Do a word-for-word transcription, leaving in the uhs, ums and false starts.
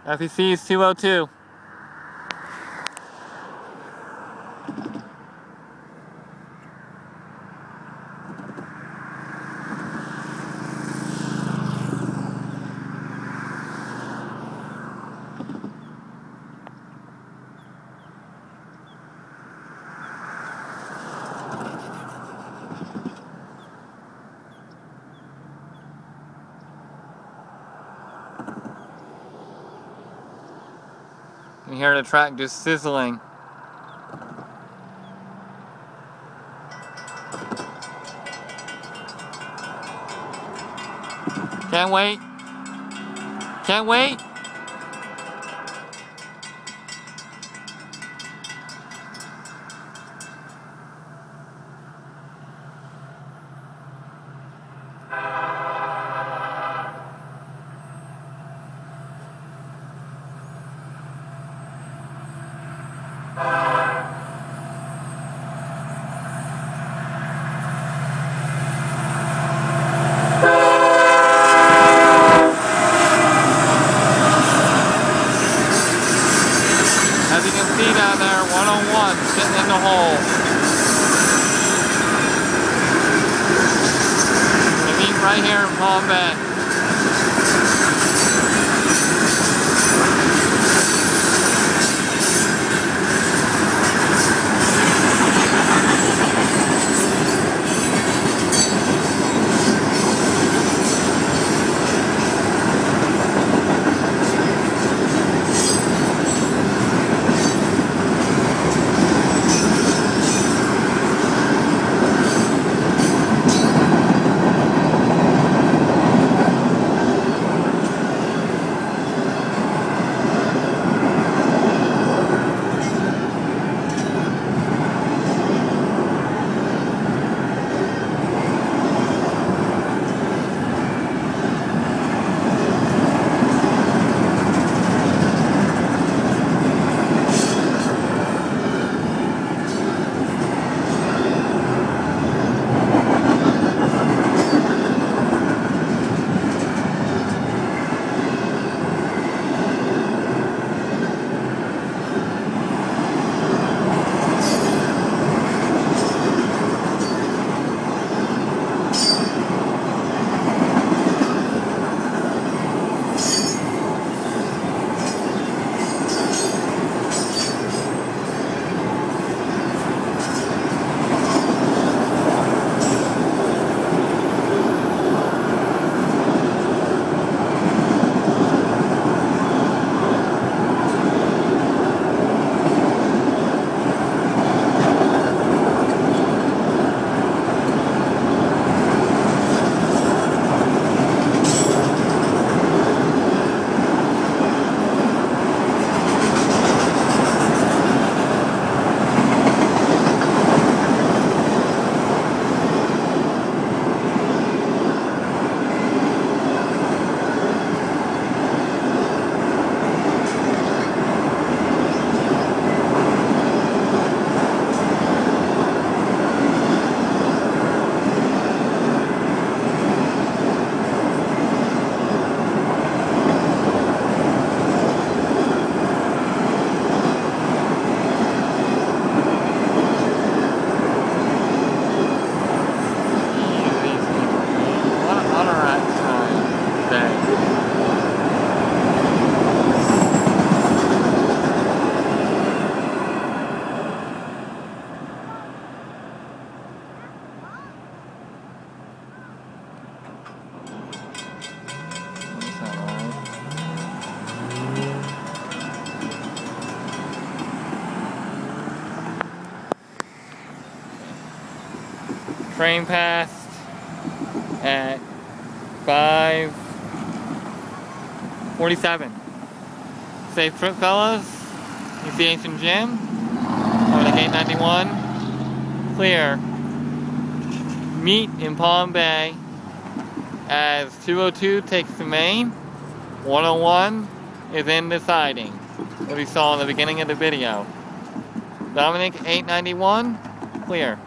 F E C is two oh two. You hear the track just sizzling. Can't wait. Can't wait. As you can see down there, one oh one sitting in the hole. We meet right here in Palm Bay. Train passed at five forty-seven. Safe trip, fellas. You see Ech And Jim over the eight ninety-one. Clear. Meet in Palm Bay as two oh two takes the main. one oh one is in the siding, as we saw in the beginning of the video. Dominic eight ninety-one, clear.